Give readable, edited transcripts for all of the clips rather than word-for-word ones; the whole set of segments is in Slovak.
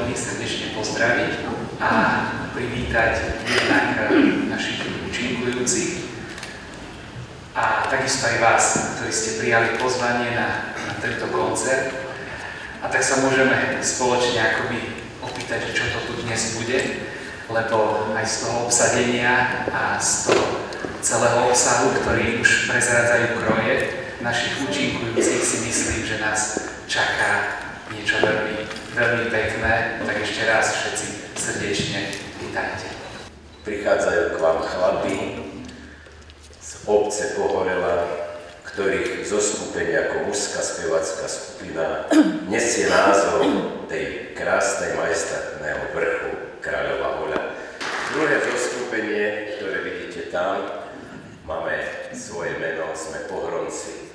veľmi srdečne pozdraviť a privítať jednak našich účinkujúcich a takisto aj vás, ktorí ste prijali pozvanie na tento koncert. A tak sa môžeme spoločne akoby opýtať, čo to tu dnes bude, lebo aj z toho obsadenia a z toho celého obsahu, ktorý už prezrádzajú kroje našich účinkujúcich, si myslím, že nás čaká niečo veľmi, veľmi pekné. Tak ešte raz všetci srdečne vítajte. Prichádzajú k vám chlapi z obce Pohorela, ktorých zoskupenie ako mužská spevacká skupina nesie názov tej krásnej majestátneho vrchu Kráľova Hoľa. Druhé zoskupenie, ktoré vidíte tam, máme svoje meno, sme Pohronci.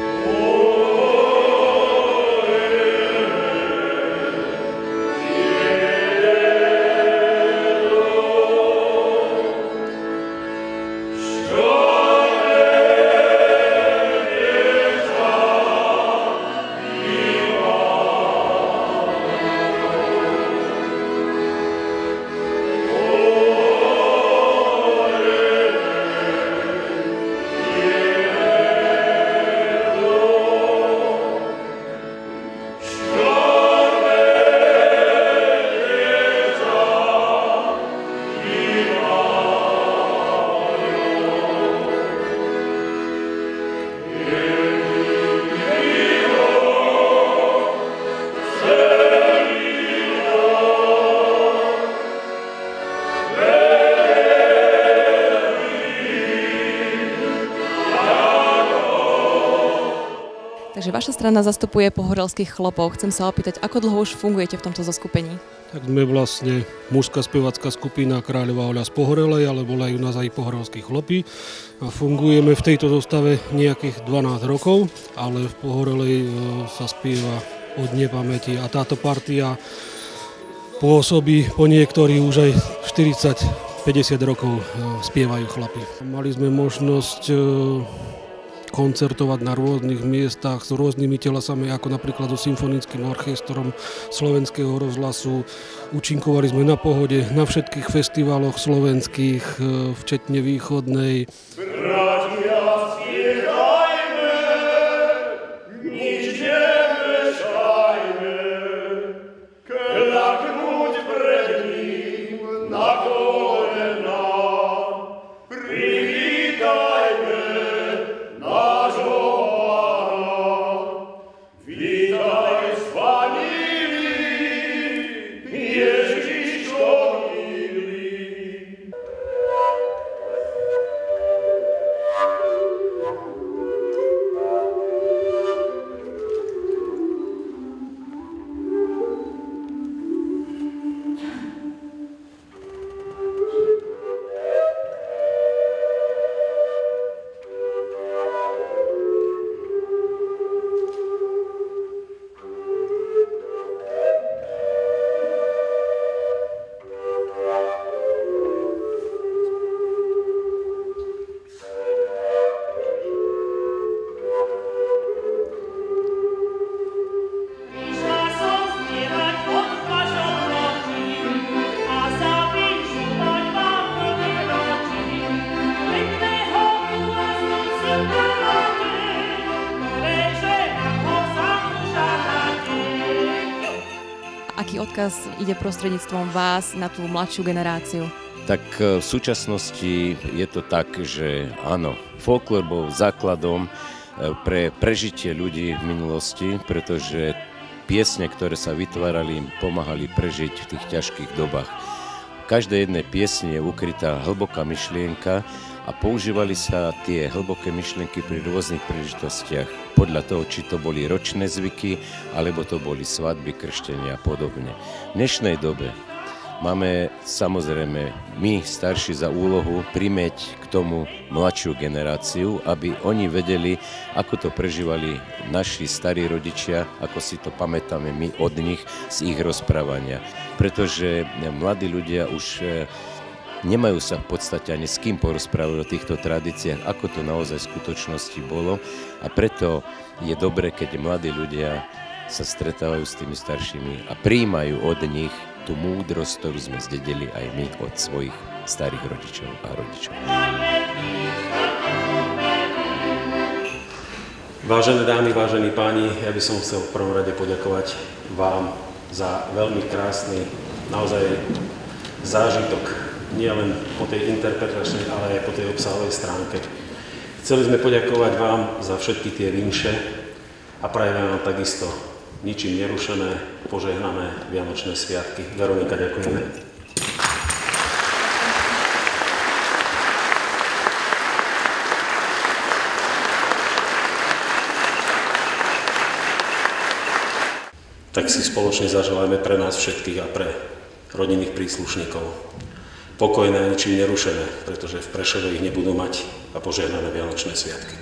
Takže vaša strana zastupuje pohorelských chlopov. Chcem sa opýtať, ako dlho už fungujete v tomto zoskupení? Tak sme vlastne mužská spevacká skupina Kráľova Hoľa z Pohorelej, ale volajú nás aj pohorelskí chlopy. A fungujeme v tejto zostave nejakých 12 rokov, ale v Pohorelej sa spieva od nepamäti a táto partia pôsobí po niektorí už aj 40-50 rokov spievajú chlapi. Mali sme možnosť koncertovať na rôznych miestach s rôznymi telasami, ako napríklad so symfonickým orchestrom Slovenského rozhlasu. Účinkovali sme na Pohode, na všetkých festivaloch slovenských, včetne východnej. Aký odkaz ide prostredníctvom vás na tú mladšiu generáciu? Tak v súčasnosti je to tak, že áno, folklór bol základom pre prežitie ľudí v minulosti, pretože piesne, ktoré sa vytvárali, im pomáhali prežiť v tých ťažkých dobách. V každej jednej piesni je ukrytá hlboká myšlienka a používali sa tie hlboké myšlienky pri rôznych príležitostiach podľa toho, či to boli ročné zvyky, alebo to boli svadby, krštenia a podobne. V dnešnej dobe máme samozrejme my starší za úlohu primäť k tomu mladšiu generáciu, aby oni vedeli, ako to prežívali naši starí rodičia, ako si to pamätáme my od nich z ich rozprávania. Pretože mladí ľudia už nemajú sa v podstate ani s kým porozprávať o týchto tradíciách, ako to naozaj v skutočnosti bolo. A preto je dobre, keď mladí ľudia sa stretávajú s tými staršími a prijímajú od nich tú múdrosť, ktorú sme zdedili aj my od svojich starých rodičov a rodičov. Vážené dámy, vážení páni, ja by som chcel v prvom rade poďakovať vám za veľmi krásny, naozaj zážitok, nie len po tej interpretačnej, ale aj po tej obsahovej stránke. Chceli sme poďakovať vám za všetky tie vinše a prajeme vám takisto ničím nerušené, požehnané Vianočné sviatky. Veronika, ďakujeme. Tak si spoločne zaželajme pre nás všetkých a pre rodinných príslušníkov pokojné a ničím nerušené, pretože v Prešove ich nebudú mať a požehnané Vianočné sviatky.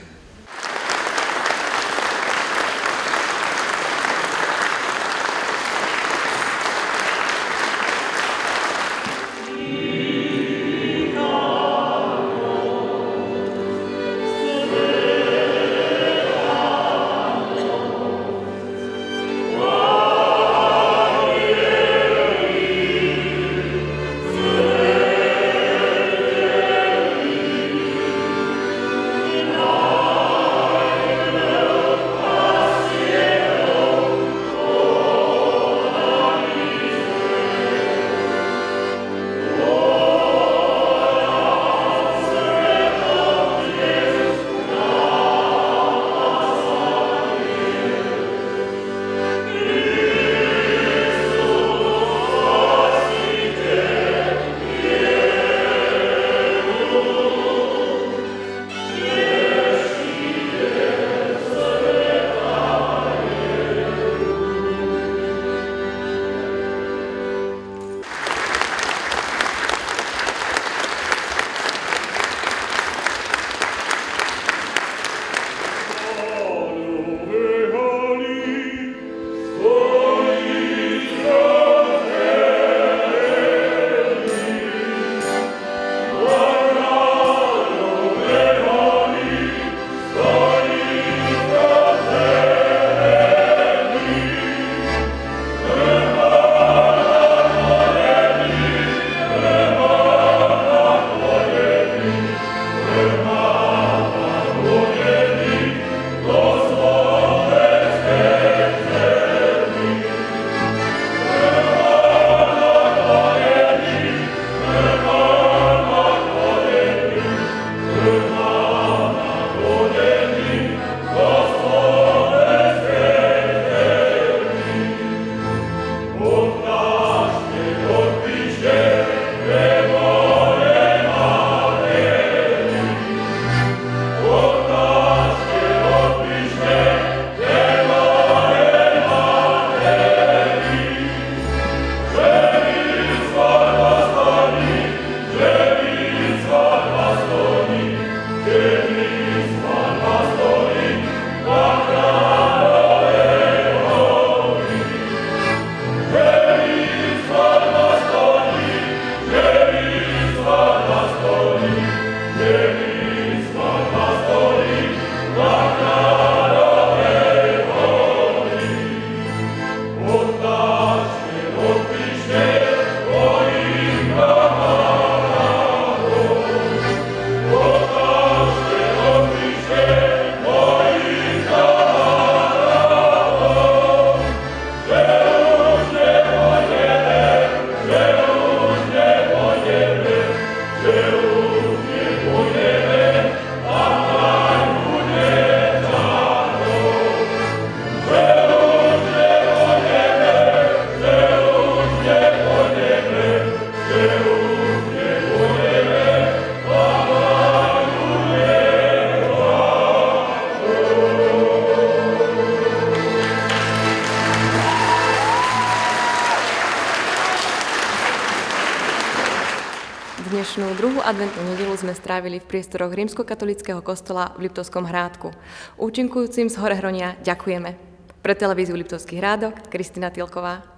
Dnešnú druhú adventnú nedeľu sme strávili v priestoroch rímskokatolického kostola v Liptovskom Hrádku. Účinkujúcim z Horehronia ďakujeme. Pre televíziu Liptovský Hrádok, Kristina Tilková.